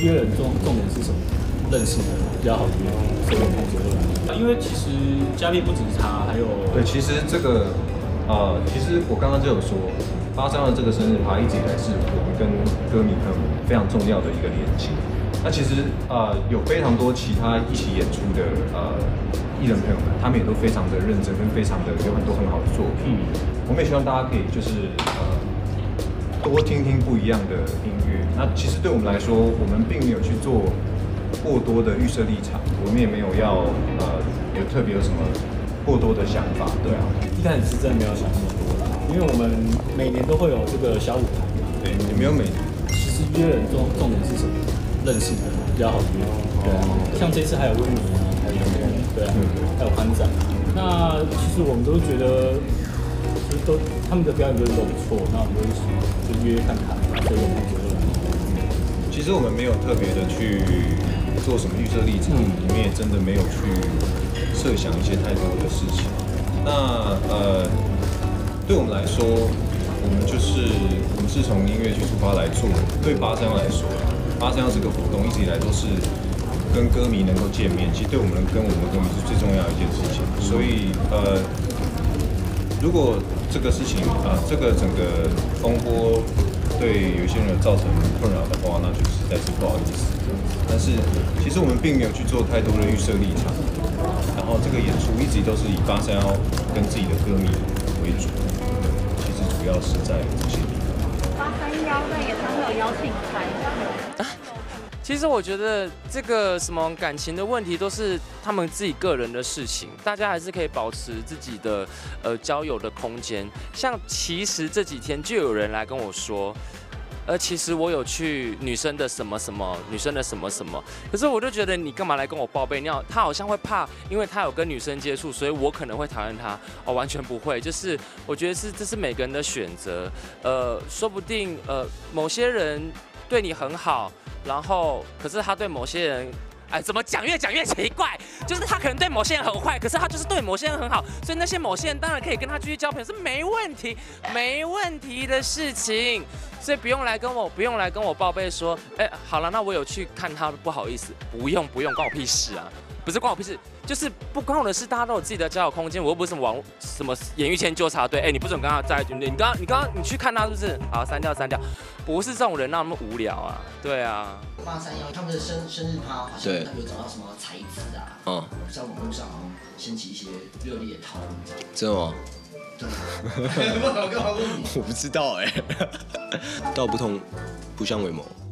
约人重点是什么？认识的比较好约，所以我们同学会来。因为其实嘉宾不止他，还有对，其实这个其实我刚刚就有说，83的这个生日趴一直以来是我们跟歌迷朋友们非常重要的一个连接。那其实有非常多其他一起演出的艺人朋友们，他们也都非常的认真，跟非常的有很多很好的作品。我们也希望大家可以就是多听听不一样的音乐。那其实对我们来说，我们并没有去做过多的预设立场，我们也没有要有特别有什么过多的想法，对啊。 一开始是真的没有想那么多啦，因为我们每年都会有这个小舞台， 对，也没有每年。 其实约人重点是什么？认识的比较好约，对啊。像这次还有温妮啊，还有对啊，还有班长。那其实我们都觉得，就他们的表演都不错，那我们就约看看，所以我们觉得。 其实我们没有特别的去做什么预设立场，我们也真的没有去设想一些太多的事情。那对我们来说，我们是从音乐去出发来做。对83来说，83这个活动一直以来都是跟歌迷能够见面，其实对我们跟我们的歌迷是最重要的一件事情。所以如果这个事情这个整个风波对有些人造成困扰的话，那就实在是不好意思。但是其实我们并没有去做太多的预设立场，然后这个演出一直都是以83跟自己的歌迷为主，其实主要是在这些地方。 831在演唱会有邀请台吗？ 其实我觉得这个什么感情的问题都是他们自己个人的事情，大家还是可以保持自己的交友的空间。像其实这几天就有人来跟我说，其实我有去女生的什么什么，女生的什么什么，可是我就觉得你干嘛来跟我报备？他好像会怕，因为他有跟女生接触，所以我可能会讨厌他。完全不会，就是我觉得这是每个人的选择。说不定某些人对你很好。然后，可是他对某些人，怎么讲越讲越奇怪，就是他可能对某些人很坏，可是他就是对某些人很好，所以那些某些人当然可以跟他继续交朋友，是没问题的事情，所以不用来跟我报备说，好了，那我有去看他，不好意思，不用，关我屁事啊。不是关我屁事，就是不关我的事。大家都有自己的交友空间，我又不是什么演艺圈纠察队。你不准跟他在一起，你刚刚你去看他是不是？好，删掉。不是这种人，那么无聊啊。对啊。 831他们的生日趴好像有找到什么才子啊？在网络上好像掀起一些热烈的讨论。 真的吗？ 对。我干嘛问你？ 我不知道道不同不相为谋。